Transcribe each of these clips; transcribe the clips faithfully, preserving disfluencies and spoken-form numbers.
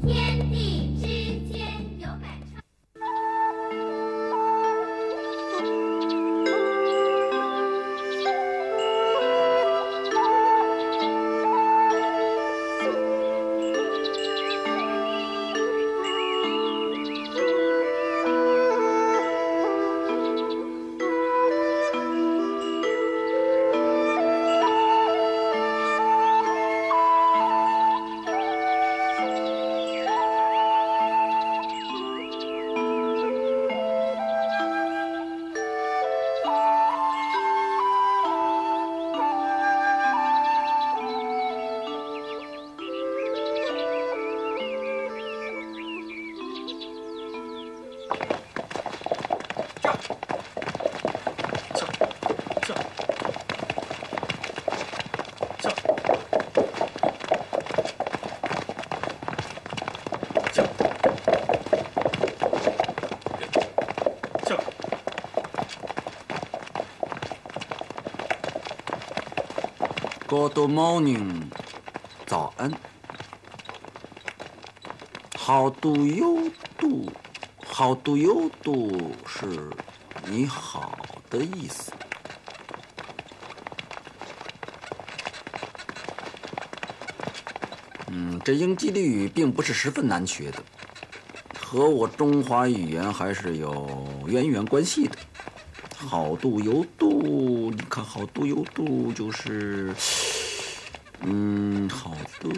天地之间有百川。 Good morning， 早安。How do you do？How do you do 是你好的意思。嗯，这英吉利语并不是十分难学的，和我中华语言还是有渊源关系的。好度有度，你看好度有度就是，嗯，好的。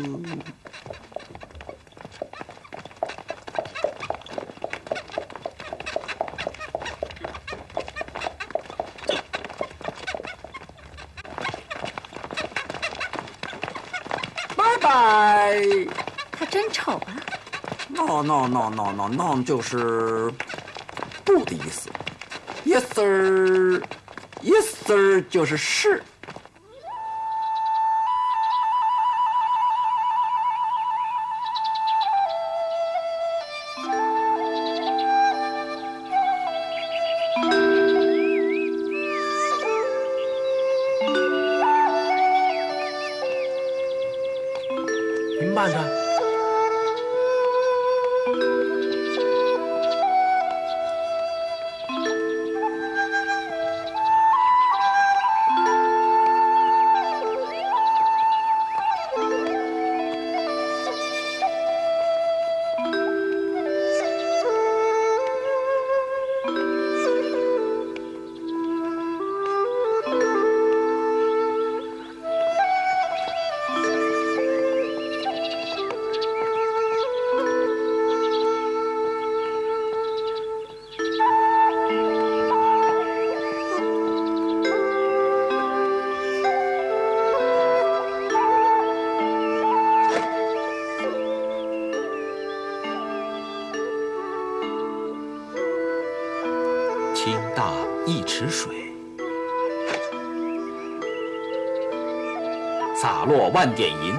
拜拜。 他真丑啊 ！No no no no no no 就是不的意思。Yes sir, yes sir 就是是。 您慢着。 倾大一池水，洒落万点银。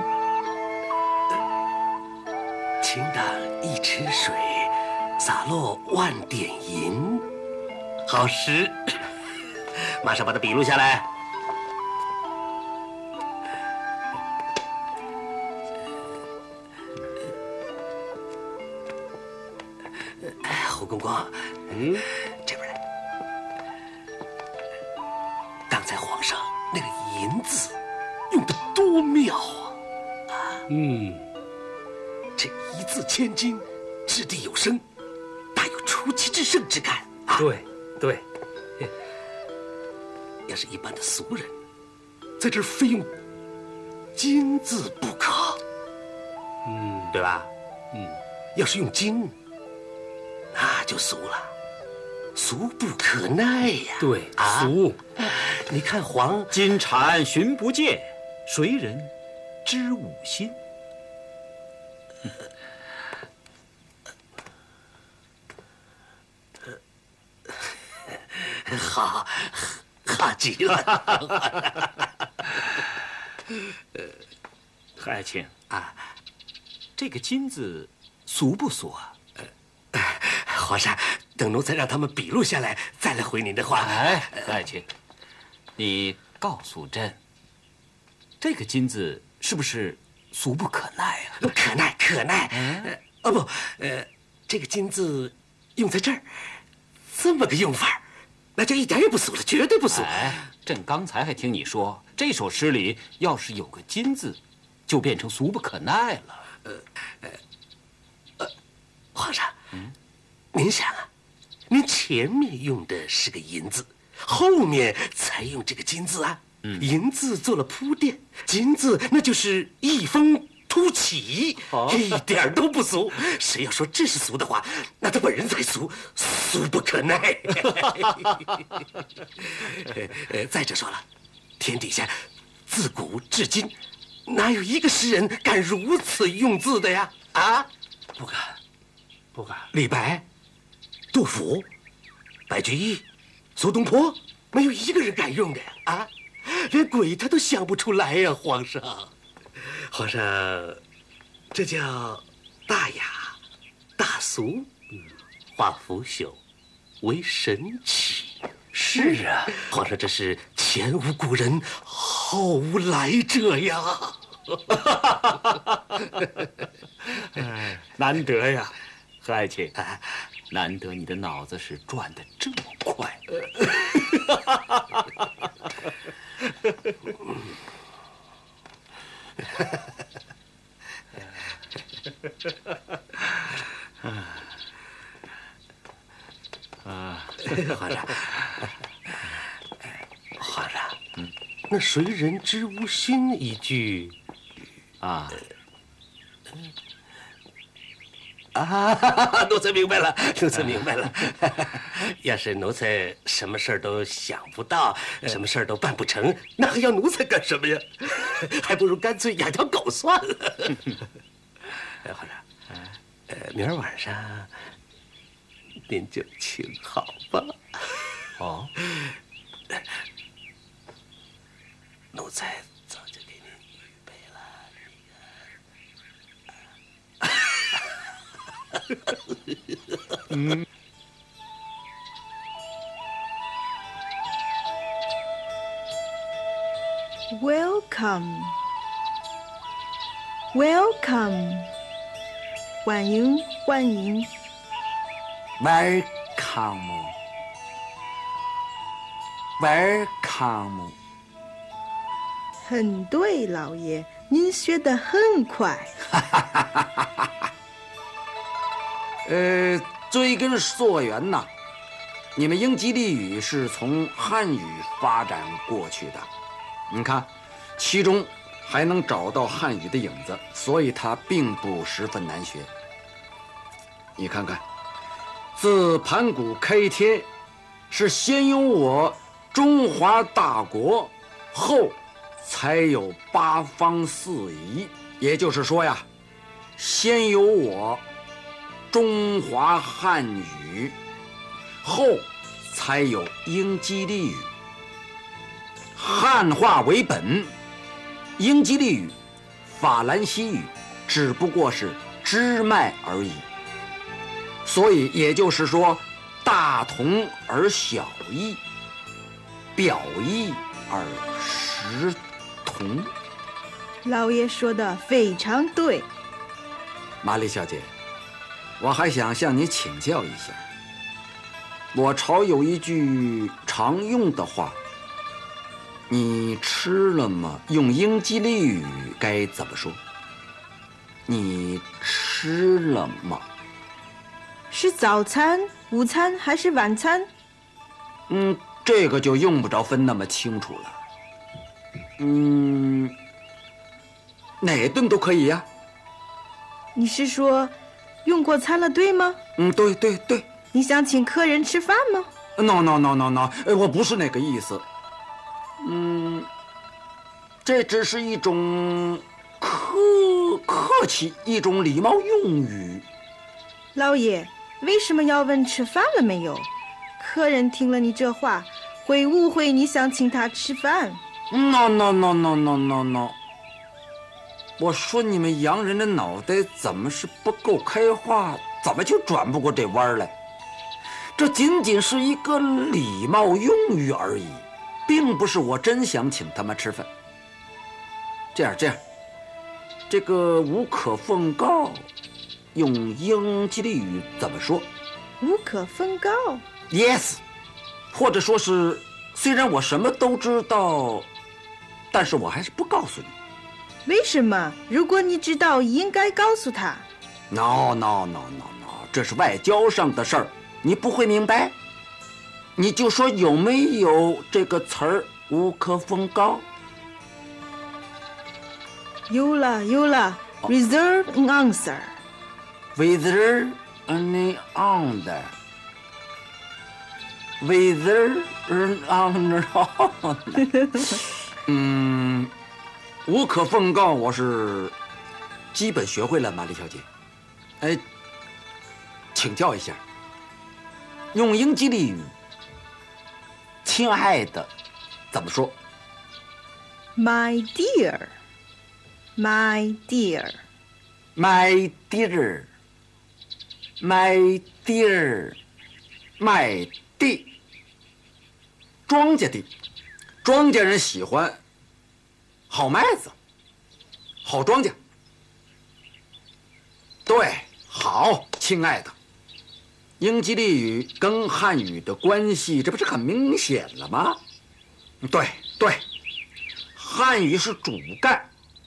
倾大一池水，洒落万点银。好诗，马上把它笔录下来。胡公公，嗯，这边来。刚才皇上那个“银”字用的多妙啊！啊， 嗯， 这一字千金，掷地有声，大有出奇制胜之感啊！ 对对， 要是一般的俗人，在这儿非用“金”字不可， 嗯， 对吧？ 嗯， 要是用“金”，那就俗了。俗不可耐呀！ 对， 啊， 俗。 你看黄金蝉寻不见，谁人知吾心？ 好，好极了。 爱卿啊， 这个“金”字俗不俗啊？ 皇上，等奴才让他们笔录下来，再来回您的话。 哎，爱卿，你告诉朕，这个“金”字是不是俗不可耐啊？ 可耐，可耐。嗯，呃， 不，呃，这个金字用在这儿，这么个用法，那就一点也不俗了，绝对不俗。 哎，朕刚才还听你说，这首诗里要是有个金字，就变成俗不可耐了。呃呃呃，皇上，嗯，您想啊，您前面用的是个银字，后面才用这个金字啊。嗯，银字做了铺垫，金字那就是一峰突起，哦、一点都不俗。谁要说这是俗的话，那他本人才俗，俗不可耐。呃，再者说了，天底下自古至今，哪有一个诗人敢如此用字的呀？啊， 不敢，不敢。 李白、杜甫、白居易、苏东坡，没有一个人敢用的呀！啊，连鬼他都想不出来呀，皇上。皇上，这叫大雅、大俗，化腐朽为神奇。 是啊， 皇上，这是前无古人，后无来者呀！ 哎，难得呀，何爱卿，难得你的脑子是转得这么快。 啊，皇上，皇上，嗯，那谁人知无心一句， 啊， 啊，奴才明白了，奴才明白了。要是奴才什么事儿都想不到，什么事儿都办不成，那还要奴才干什么呀？还不如干脆养条狗算了。哎，皇上，呃，明儿晚上您就请好吧。 哦， 奴才早就给您预备了一个。嗯。 Welcome, welcome， 欢迎欢迎 ，Welcome, welcome。 很对，老爷，您学得很快。 呃，追根溯源呐，你们英吉利语是从汉语发展过去的。你看，其中还能找到汉语的影子，所以它并不十分难学。你看看，自盘古开天，是先有我中华大国，后才有八方四夷。也就是说呀，先有我中华汉语，后才有英吉利语。汉化为本，英吉利语、法兰西语只不过是支脉而已。所以也就是说，大同而小异，表异而实同。 老爷说的非常对。 玛丽小姐，我还想向你请教一下。我朝有一句常用的话，你吃了吗？用英吉利语该怎么说？你吃了吗？ 是早餐、午餐还是晚餐？ 嗯，这个就用不着分那么清楚了。嗯，哪顿都可以呀。 你是说用过餐了，对吗？ 嗯，对对对。 你想请客人吃饭吗 ？No no no no no， 我不是那个意思。嗯，这只是一种客客气，一种礼貌用语。 老爷，为什么要问吃饭了没有？客人听了你这话，会误会你想请他吃饭。 No no no no no no no。我说你们洋人的脑袋怎么是不够开化，怎么就转不过这弯来？这仅仅是一个礼貌用语而已。并不是我真想请他们吃饭。这样这样，这个无可奉告， 用英吉利语怎么说？ 无可奉告。 Yes， 或者说是，虽然我什么都知道，但是我还是不告诉你。 为什么？如果你知道，应该告诉他。 No no no no no， 这是外交上的事儿，你不会明白。你就说有没有这个词儿“无可奉告”？ 有了，有了。Reserve an answer. Whether any under. Whether under. 嗯，无可奉告，我是基本学会了吗，李小姐？哎，请教一下，用英吉利语“亲爱的”怎么说 My dear, my dear, ？My dear, my dear, my dear， 庄稼地，庄稼人喜欢好麦子，好庄稼。对，好，亲爱的。英吉利语跟汉语的关系，这不是很明显了吗？对对，汉语是主干，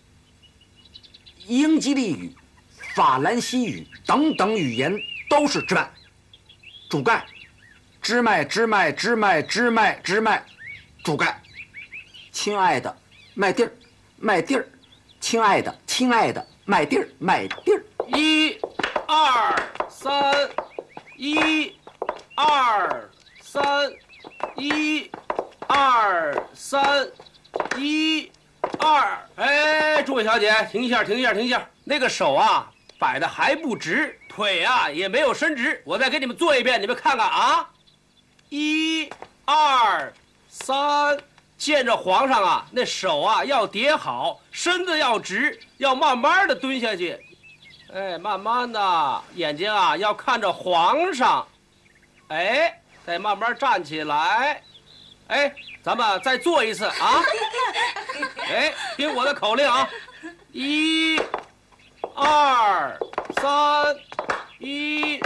英吉利语、法兰西语等等语言都是支脉，主干，支脉支脉支脉支脉支脉，主干。亲爱的，麦地儿，麦地儿，亲爱的，亲爱的，麦地儿，麦地儿。 一、二、三，一、二、三，一、二、三，一、二。哎，诸位小姐，停一下，停一下，停一下。那个手啊，摆的还不直，腿啊也没有伸直。我再给你们做一遍，你们看看啊。一、二、三。见着皇上啊，那手啊要叠好，身子要直，要慢慢的蹲下去。哎，慢慢的，眼睛啊要看着皇上。哎，再慢慢站起来。哎，咱们再做一次啊。哎，听我的口令啊，一、二、三，一。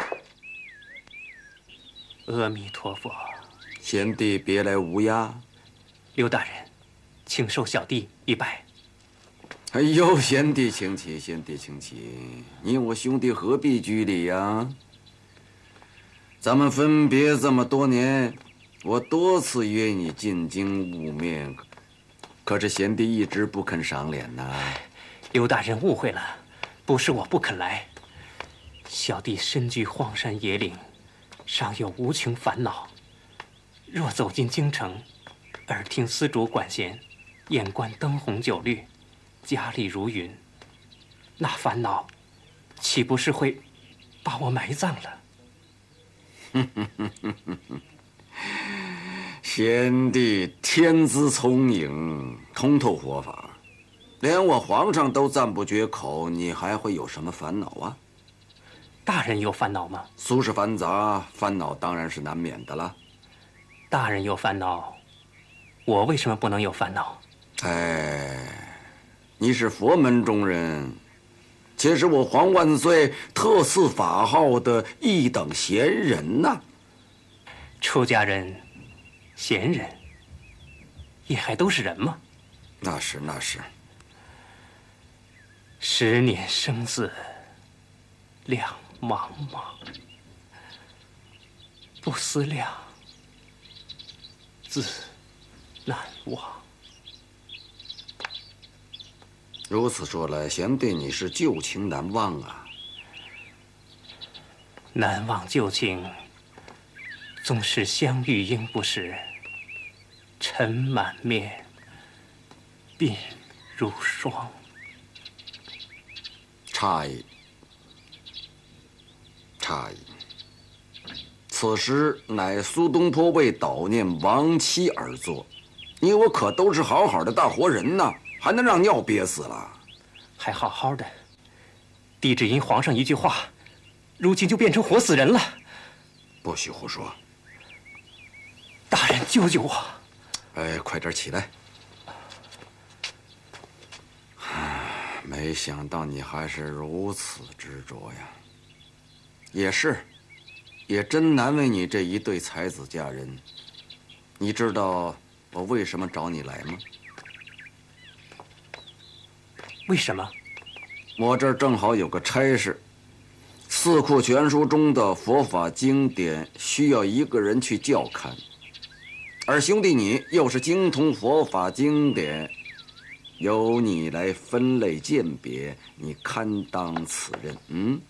阿弥陀佛。 贤弟别来无恙。 刘大人，请受小弟一拜。 哎呦，贤弟请起，贤弟请起，你我兄弟何必拘礼呀？咱们分别这么多年，我多次约你进京晤面，可是贤弟一直不肯赏脸呐。 刘大人误会了，不是我不肯来，小弟身居荒山野岭，尚有无穷烦恼。若走进京城，耳听丝竹管弦，眼观灯红酒绿，佳丽如云，那烦恼岂不是会把我埋葬了？ 贤弟天资聪颖，通透佛法，连我皇上都赞不绝口，你还会有什么烦恼啊？ 大人有烦恼吗？ 俗世繁杂，烦恼当然是难免的了。 大人有烦恼，我为什么不能有烦恼？ 哎，你是佛门中人，且是我皇万岁特赐法号的一等贤人呐、啊。 出家人、贤人，也还都是人吗？ 那是那是。 十年生死两茫茫，不思量，自难忘。 如此说来，贤弟你是旧情难忘啊。 难忘旧情，纵使相遇应不识，尘满面，鬓如霜。 诧异，诧异。此时乃苏东坡为悼念亡妻而作，你我可都是好好的大活人呐，还能让尿憋死了？ 还好好的，帝只因皇上一句话，如今就变成活死人了。 不许胡说！ 大人救救我！ 哎，快点起来！没想到你还是如此执着呀！ 也是，也真难为你这一对才子佳人。你知道我为什么找你来吗？ 为什么？ 我这儿正好有个差事，四库全书中的佛法经典需要一个人去校勘，而兄弟你又是精通佛法经典，由你来分类鉴别，你堪当此任。嗯。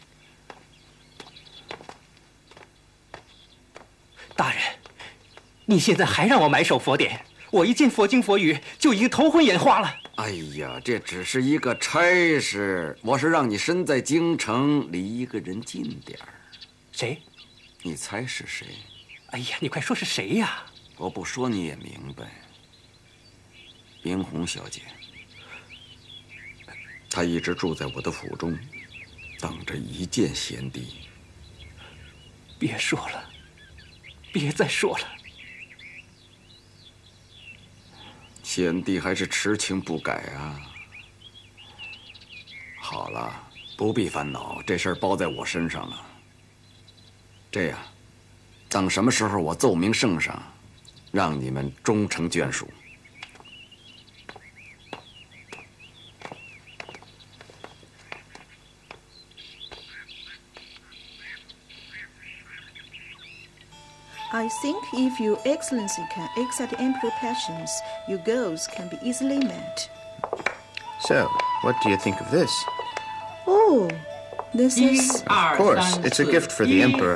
大人，你现在还让我埋首佛典，我一见佛经佛语就已经头昏眼花了。 哎呀，这只是一个差事，我是让你身在京城，离一个人近点儿。 谁？ 你猜是谁？ 哎呀，你快说是谁呀？ 我不说你也明白。冰红小姐，她一直住在我的府中，等着一见贤弟。 别说了。别再说了， 贤弟还是痴情不改啊！好了，不必烦恼，这事儿包在我身上了。这样，等什么时候我奏明圣上，让你们终成眷属。 I think if your excellency can accept emperor passions, your goals can be easily met. So, what do you think of this? Oh, this is... Of course, it's a gift for the emperor.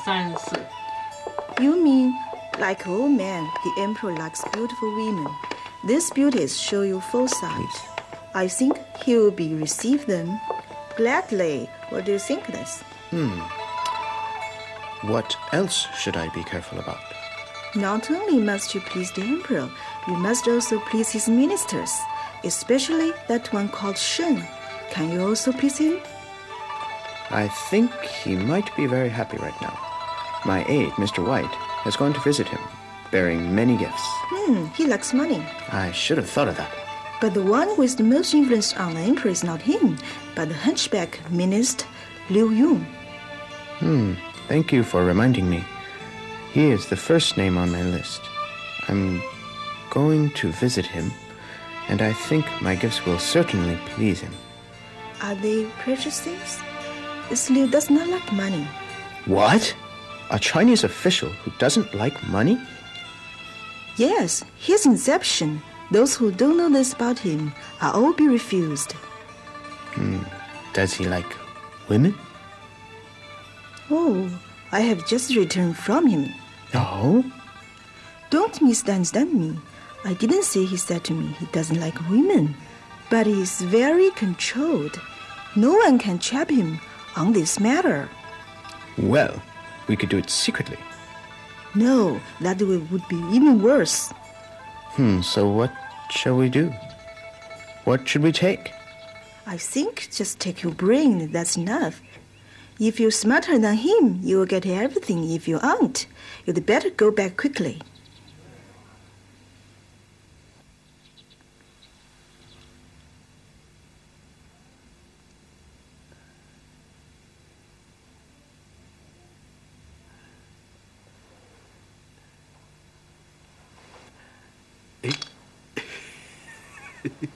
You mean, like old man, the emperor likes beautiful women. These beauties show you foresight. I think he will be receive them gladly. What do you think of this? Hmm. What else should I be careful about? Not only must you please the emperor, you must also please his ministers, especially that one called Shen. Can you also please him? I think he might be very happy right now. My aide, Mister White, has gone to visit him, bearing many gifts. Hmm, he likes money. I should have thought of that. But the one with the most influence on the emperor is not him, but the hunchback minister, Liu Yun. Hmm. Thank you for reminding me. He is the first name on my list. I'm going to visit him, and I think my gifts will certainly please him. Are they precious things? This Liu does not like money. What? A Chinese official who doesn't like money? Yes, his inception. Those who don't know this about him are all be refused. Hmm. Does he like women? Oh, I have just returned from him. Oh? Don't misunderstand me. I didn't say he said to me he doesn't like women, but he is very controlled. No one can trap him on this matter. Well, we could do it secretly. No, that would be even worse. Hmm, so what shall we do? What should we take? I think just take your brain, that's enough. If you're smarter than him, you will get everything. If you aren't, you'd better go back quickly. Hey.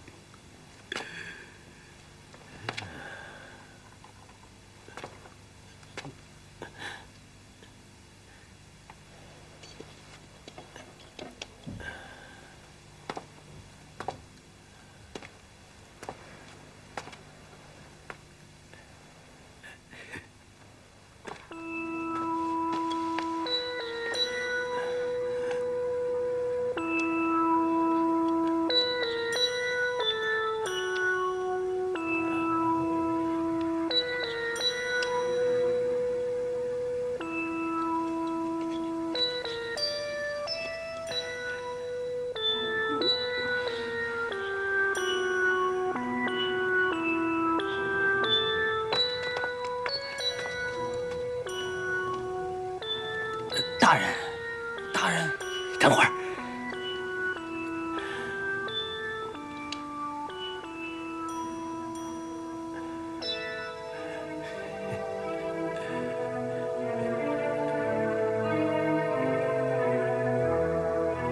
大人，大人， 等会儿。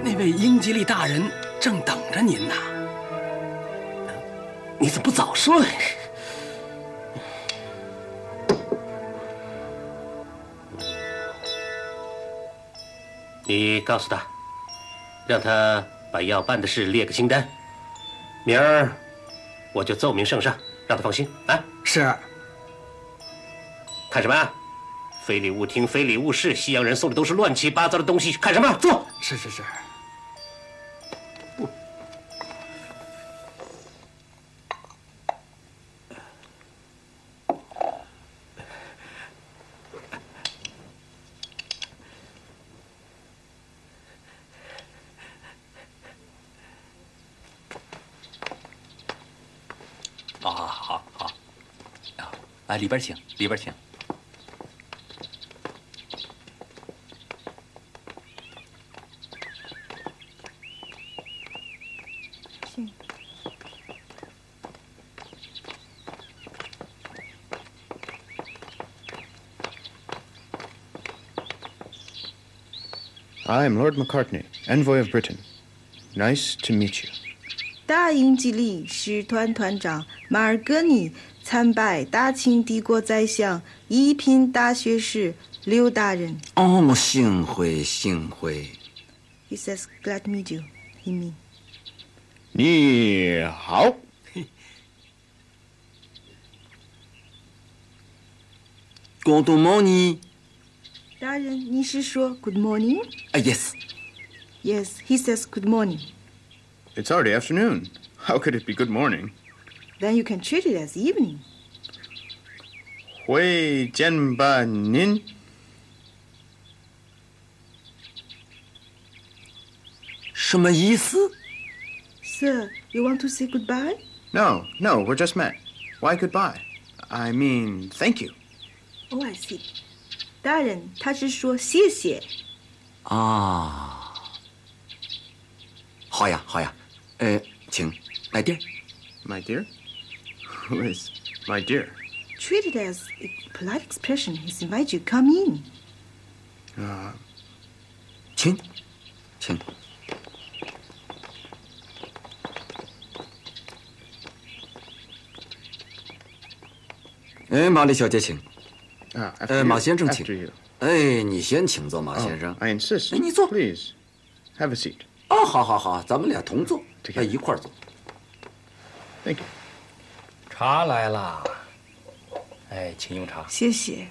那位英吉利大人正等着您呢。 你怎么不早说呀？你告诉他，让他把要办的事列个清单，明儿我就奏明圣上，让他放心啊。 是。 看什么啊？非礼勿听，非礼勿视。西洋人送的都是乱七八糟的东西，看什么？坐。 是是是。 啊，好好，啊，啊，里边请，里边请。 是。 I am Lord Macartney, envoy of Britain. Nice to meet you. 大英吉利使团团长马尔戈尼参拜大清帝国宰相一品大学士刘大人。 哦，幸会幸会。 He says, "Glad to meet you." He mean. 你好。 Good morning. 大人，你是说 "Good morning"？ 啊 ，Yes. Yes, he says good morning. It's already afternoon. How could it be good morning? Then you can treat it as evening. 会见吧您？ 什么意思 Sir, you want to say goodbye? No, no, we're just met. Why goodbye? I mean, thank you. Oh, I see. 大人，他是说谢谢。 啊，好呀，好呀，呃，请，my dear. My dear? Who is my dear? Treat it as a polite expression. He's invited you. Come in. Uh, 请，请。哎，玛丽小姐，请。 ah, after 呃， you, 马先生， after 请。 you. 哎，你先请坐，马 Oh, 先生。 I insist. 哎，你坐。 Please, have a seat. 哦，好好好，咱们俩同坐，哎，一块儿坐。 Thank you. 茶来了，哎，请用茶， 谢谢。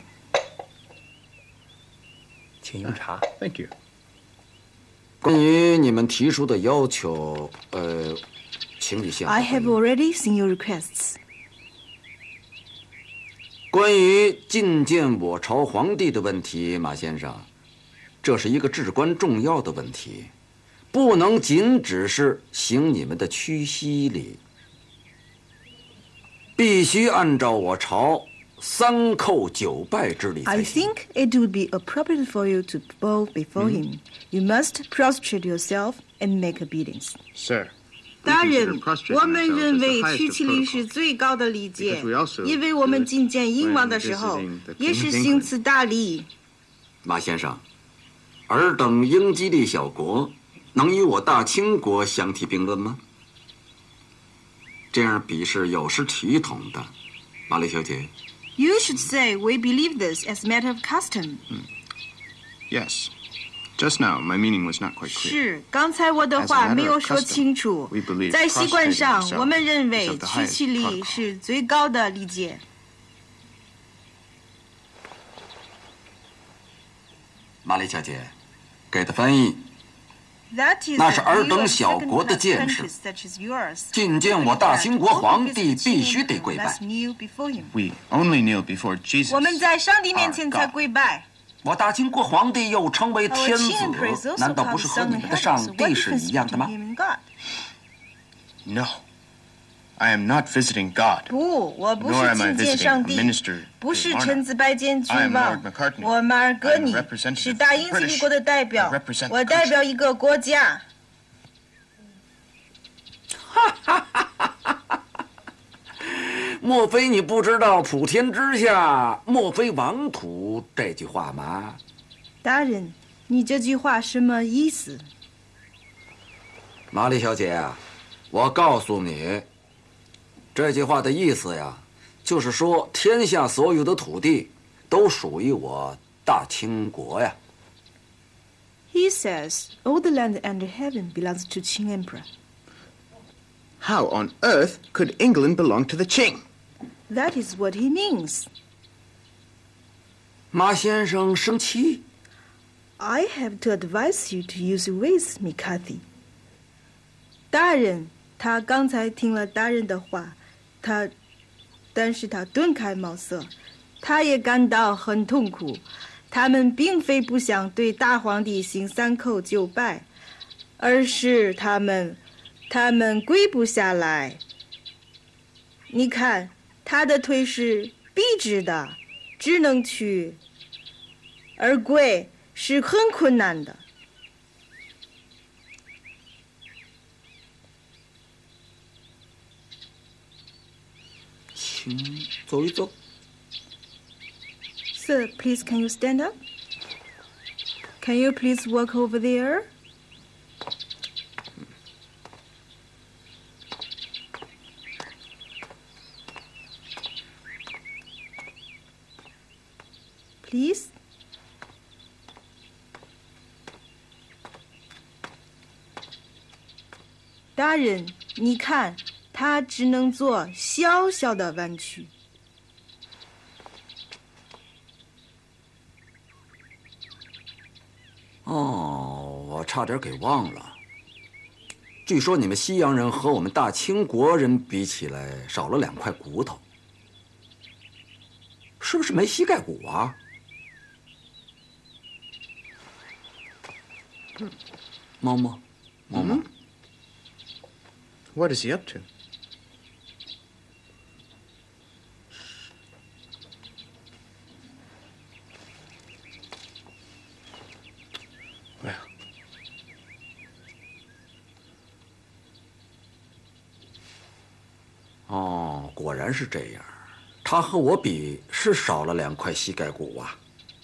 请用茶。 Thank you. 关于你们提出的要求，呃，请你先。 I have already seen your requests. 关于觐见我朝皇帝的问题，马先生，这是一个至关重要的问题，不能仅只是行你们的屈膝礼，必须按照我朝三叩九拜之礼 I 才行。 think it would be appropriate for you to bow before him. You must prostrate yourself and make obedience. Sir. 大人，我们认为屈膝礼是最高的礼节，因为我们觐见英王的时候，也是行此大礼。 马先生，尔等英吉利小国，能与我大清国相提并论吗？这样比是有失体统的，玛丽小姐。 You should say we believe this as a matter of custom. Yes. Just now, my meaning was not quite clear. 是，刚才我的话没有说清楚。在习惯上，我们认为屈膝礼是最高的礼节。 玛丽小姐，给的翻译。 That is 那是尔等小国的见识。觐见我大清国皇帝，必须得跪拜。 We only kneel before Jesus. 我们在上帝面前才跪拜。 我大清国皇帝又称为天子，难道不是和你们的上帝是一样的吗 No, I am not visiting God. 不，我不是觐见上帝，不是臣子拜见君王。我马尔戈尼是大英吉利国的代表，我代表一个国家。 哈哈哈哈哈！莫非你不知道“普天之下，莫非王土”这句话吗？ 大人，你这句话什么意思？ 玛丽小姐啊，我告诉你，这句话的意思呀，就是说天下所有的土地都属于我大清国呀。 He says all the land under heaven belongs to Qing Emperor. How on earth could England belong to the Qing? That is what he means. 马先生生气。 I have to advise you to use your ways, McCarthy. 大人，他刚才听了大人的话，他，但是他顿开茅塞，他也感到很痛苦。他们并非不想对大皇帝行三叩九拜，而是他们，他们跪不下来。你看，他的腿是笔直的，只能去，而跪是很困难的。 请走一走。 Sir, please can you stand up? Can you please walk over there? Please? 大人，你看，他只能做小小的弯曲。 哦，我差点给忘了。据说你们西洋人和我们大清国人比起来，少了两块骨头，是不是没膝盖骨啊？猫猫，猫猫。 What is he up to? Well. 哦，果然是这样。他和我比是少了两块膝盖骨啊。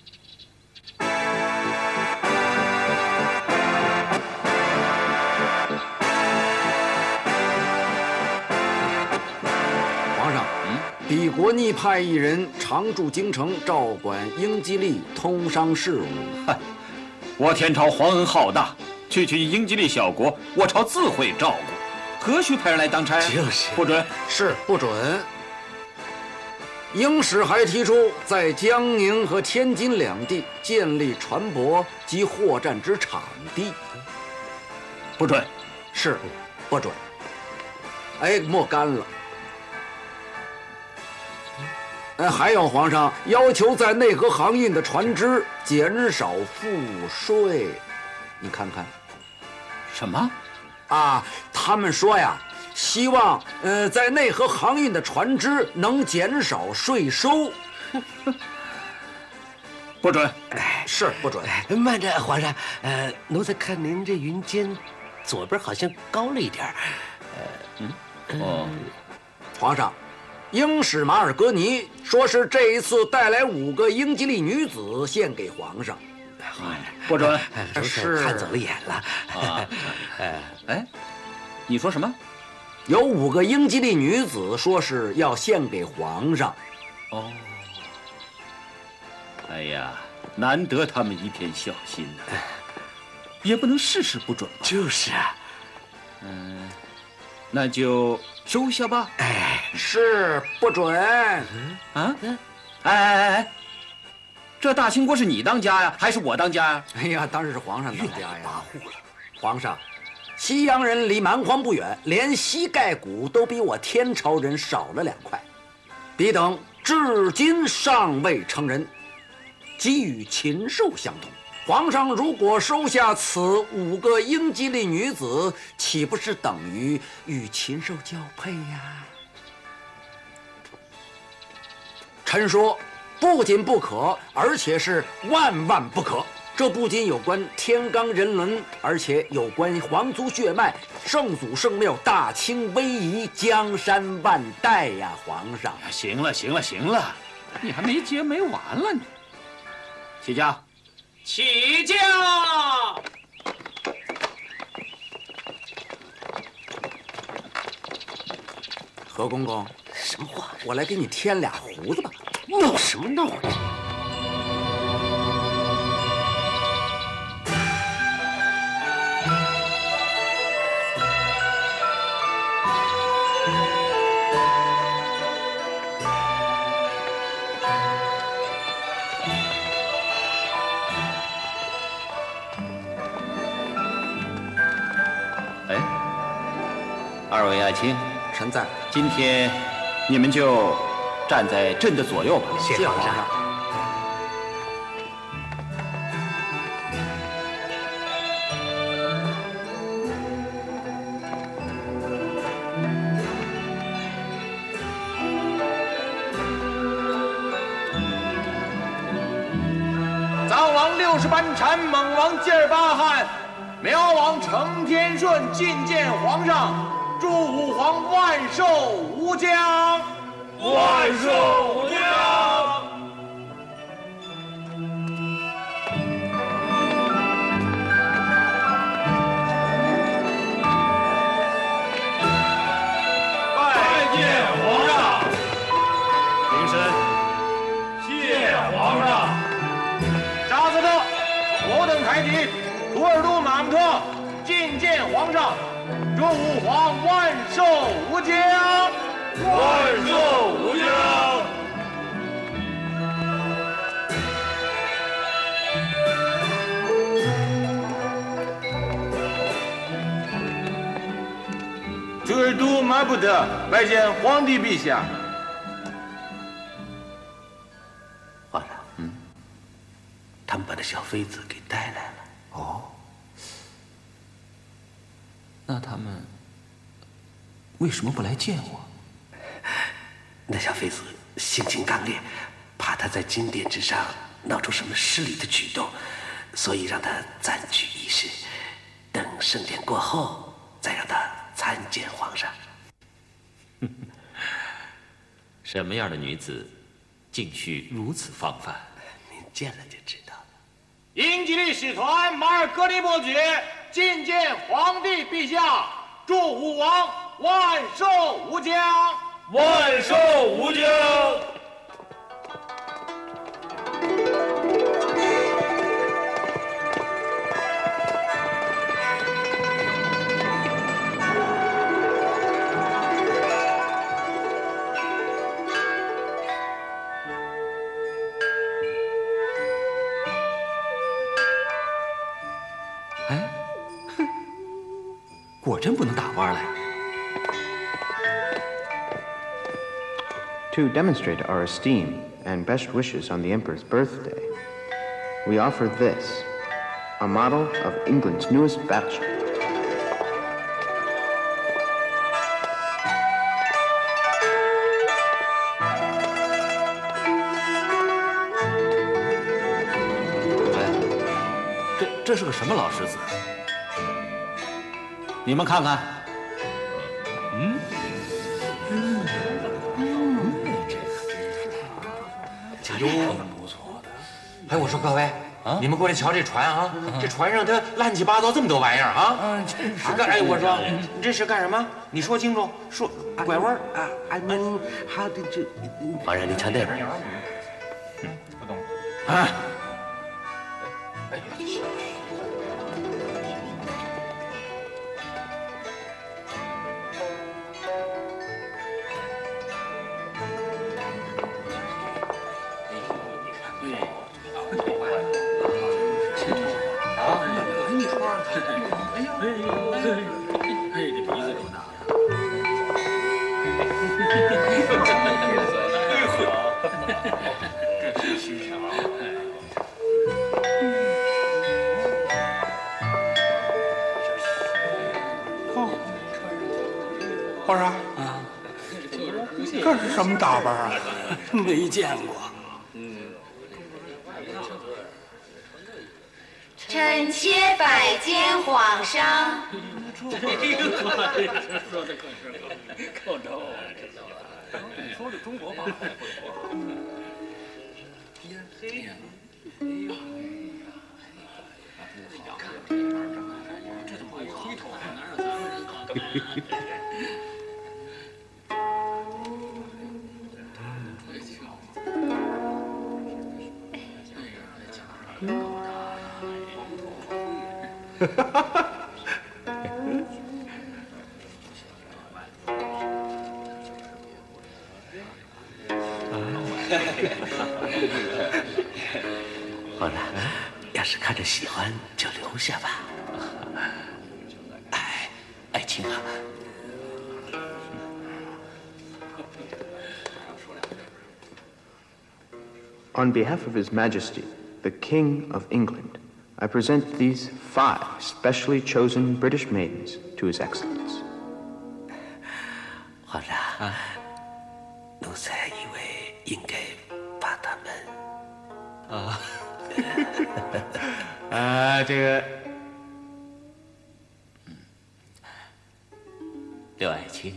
皇上，嗯，鄙国逆派一人常驻京城，照管英吉利通商事务。 嗨，我天朝皇恩浩大，区区英吉利小国，我朝自会照顾，何须派人来当差？ 就是， 不准， 是不准。英使还提出在江宁和天津两地建立船舶及货站之场地， 不准， 是不准。哎，莫干了。哎，还有皇上要求在内河航运的船只减少赋税，你看看。 什么？ 啊，他们说呀。希望，呃，在内河航运的船只能减少税收。 不准， 哎， 是不准。 慢着，皇上，呃，奴才看您这云肩，左边好像高了一点儿。 呃，嗯，哦， 皇上，英使马尔格尼说是这一次带来五个英吉利女子献给皇上。 皇上， 不准， 是看走了眼了。 啊，哎，你说什么？ 有五个英吉利女子说是要献给皇上。 哦，哎呀，难得他们一片孝心呐、啊，也不能事事不准吧？ 就是啊， 嗯，那就收下吧。 哎， 是不准。 啊？哎哎哎，这大清国是你当家呀，还是我当家呀？ 哎呀，当然是皇上当家呀。 跋扈了， 皇上。西洋人离蛮荒不远，连膝盖骨都比我天朝人少了两块，彼等至今尚未成人，即与禽兽相同。皇上如果收下此五个英吉利女子，岂不是等于与禽兽交配呀？臣说，不仅不可，而且是万万不可。这不仅有关天罡人伦，而且有关皇族血脉、圣祖圣庙、大清威仪、江山万代呀！皇上， 行了，行了，行了，你还没结没完了你。起驾， 起驾！ 何公公， 什么话？ 我来给你添俩胡子吧。 闹什么闹啊？ 二位爱卿， 臣在。 今天你们就站在朕的左右吧。 谢皇上。 藏王六十班禅，猛王济尔巴汗，苗王承天顺觐见皇上。祝武皇万寿无疆，万寿无疆。拜见皇上。 平身。 谢皇上。扎斯特、我等台吉、图尔都马木特觐见皇上。祝武皇万寿无疆，万寿无疆。图尔都马布特拜见皇帝陛下。 皇上，嗯，他们把那小妃子给带来了。 哦。那他们为什么不来见我？ 那小妃子性情刚烈，怕他在金殿之上闹出什么失礼的举动，所以让他暂居一室，等盛典过后再让他参见皇上。 什么样的女子，竟需如此放范？ 您见了就知道了。 英吉利使团马尔戈利伯爵觐见皇帝陛下，祝武王万寿无疆，万寿无疆。 哎，哼，果真不能打弯来。 To demonstrate our esteem and best wishes on the Emperor's birthday, we offer this, a model of England's newest battleship. 哎，这这是个什么老狮子？你们看看。嗯。 哟，不错的。哎，我说各位，啊，你们过来瞧这船啊，这船上它乱七八糟这么多玩意儿啊！嗯，真是干哎，我说这是干什么？你说清楚，说拐弯啊！俺们还得这，皇上你瞧那边。 嗯，不懂。啊。哎， 皇上啊，这是什么打扮啊？没见过。 臣妾拜见皇上。 说的可是够着。你说的中国话还不错。天黑呀！哎呀！这怎么回头？哪有咱们人搞的？ 皇上，要是看着喜欢就留下吧。哎，爱卿啊。 On behalf of His Majesty, the King of England, I present these five specially chosen British maidens to His Excellence. 皇上，啊，奴才以为应该把他们…… 啊，啊，这个， 刘爱卿。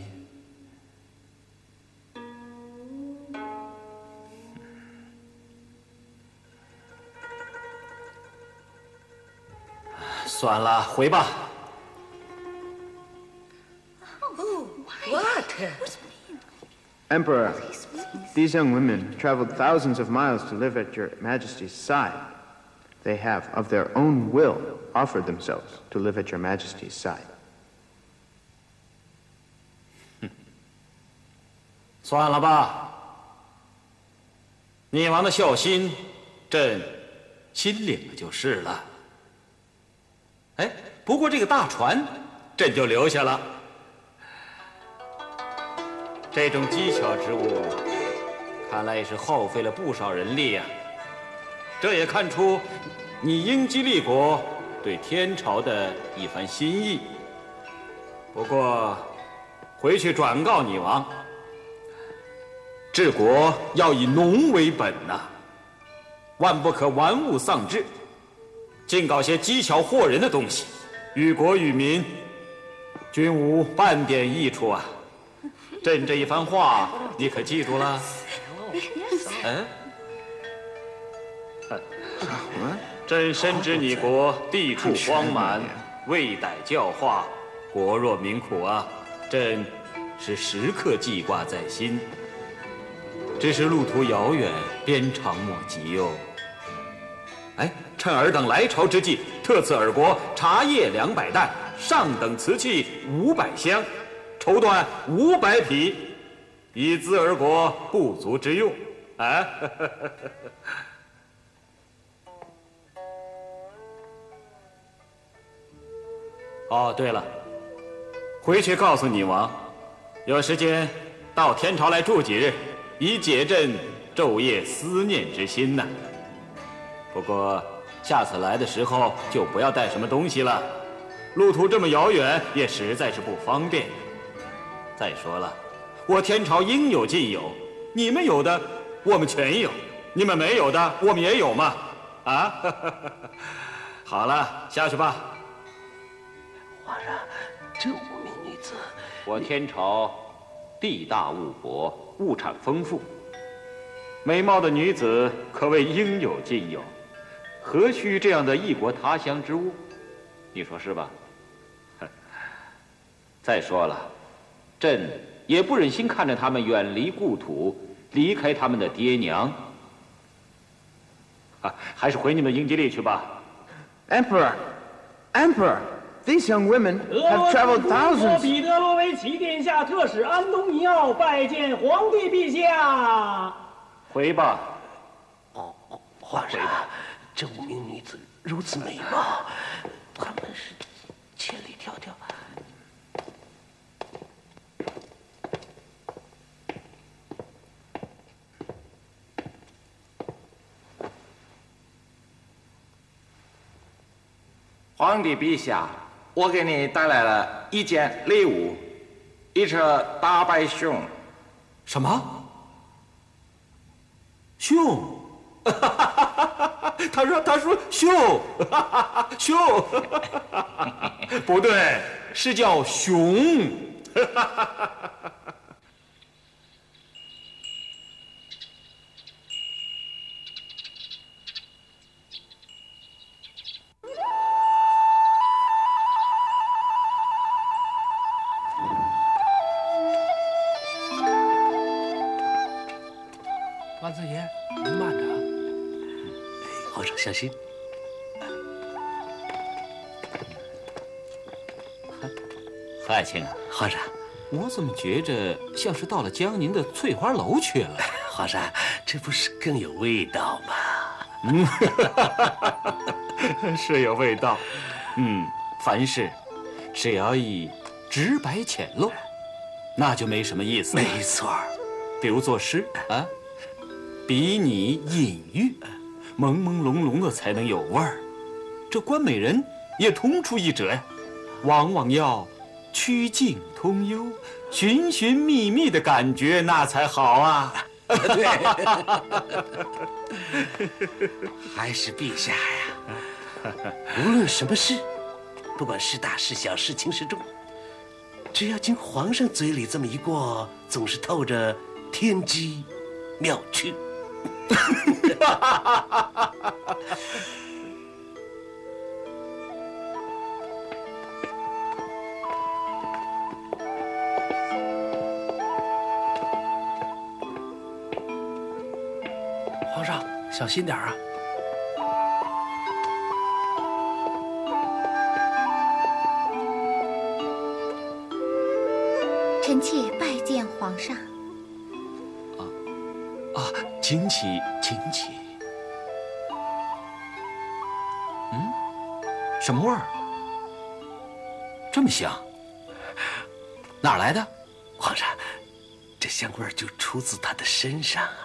算了，回吧。 Oh, what? Emperor, these young women traveled thousands of miles to live at Your Majesty's side. They have, of their own will, offered themselves to live at Your Majesty's side. 算了吧，你王的孝心，朕心领了就是了。 哎，不过这个大船，朕就留下了。这种机巧之物，看来也是耗费了不少人力呀。这也看出你英吉利国对天朝的一番心意。不过，回去转告你王，治国要以农为本呐、啊，万不可玩物丧志。 尽搞些机巧惑人的东西，于国于民，均无半点益处啊！朕这一番话，你可记住了？嗯？朕深知你国地处荒蛮，未逮教化，国弱民苦啊！朕是时刻记挂在心，只是路途遥远，鞭长莫及哟。 哎，趁尔等来朝之际，特赐尔国茶叶两百担，上等瓷器五百箱，绸缎五百匹，以资尔国不足之用。啊！哦，对了，回去告诉你王，有时间到天朝来住几日，以解朕昼夜思念之心呐。 不过下次来的时候就不要带什么东西了，路途这么遥远，也实在是不方便。再说了，我天朝应有尽有，你们有的我们全有，你们没有的我们也有嘛。啊，好了，下去吧。 皇上，这五名女子， 我天朝地大物博，物产丰富，美貌的女子可谓应有尽有。 何须这样的异国他乡之物？你说是吧？再说了，朕也不忍心看着他们远离故土，离开他们的爹娘。啊，还是回你们英吉利去吧。 Emperor, Emperor, these young women have traveled thousands. 彼得罗维奇殿下特使安东尼奥拜见皇帝陛下。 回吧。 哦，皇上。 这五名女子如此美貌，她们是千里迢迢。 皇帝陛下，我给你带来了一件礼物，一只大白熊。 什么？熊？他说：“他说熊，熊，不对，是叫熊。” 万岁爷，您慢着。 皇上小心。 何爱卿啊， 皇上， 我怎么觉着像是到了江宁的翠花楼去了？ 皇上，这不是更有味道吗？ 嗯，是有味道。嗯，凡事只要以直白浅露，那就没什么意思。 没错， 比如作诗啊，比拟隐喻，朦朦胧胧的才能有味儿。这观美人也同出一辙呀，往往要曲径通幽，寻寻觅觅的感觉，那才好啊。 对，还是陛下呀！无论什么事，不管是大是小，是轻是重，只要经皇上嘴里这么一过，总是透着天机妙趣。 皇上，小心点啊！ 臣妾拜见皇上。 啊，请起，请起。嗯，什么味儿？这么香？哪儿来的？ 皇上，这香味儿就出自他的身上啊。